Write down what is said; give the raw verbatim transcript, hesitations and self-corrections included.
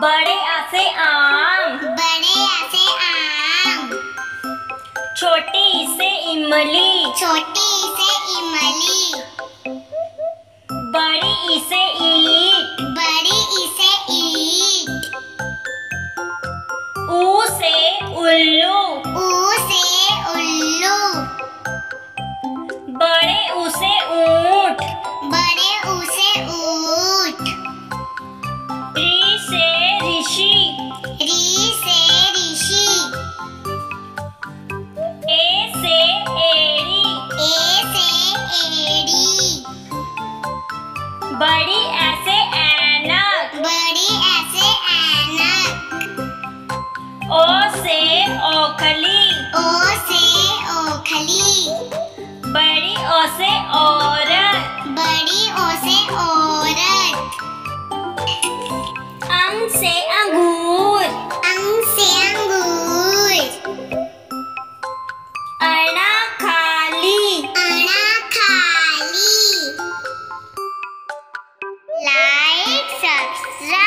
बड़े आ से आम। बड़े आ से आम। छोटी ई से इमली। छोटी ई से इमली। बड़ी ई से ईंट। बड़ी ई से ईंट। ऊ से उल्लू। ऊ से उल्लू। बड़े ऊ से ऊंट। बड़े ऊ से ऊंट। री से ऋषि। री से ऋषि। ए से एड़ी। ए से एड़ी। बड़ी ऐ से ऐनक। बड़ी ऐ से ऐनक। ओ से ओखली। ओ से ओखली। बड़ी ओ से औरत। बड़ी ओ से औरत। अंग से अंगूर। अंग से अंगूर। अणा खाली। अणा खाली। Like subscribe